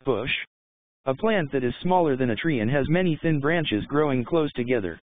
Bush. A plant that is smaller than a tree and has many thin branches growing close together.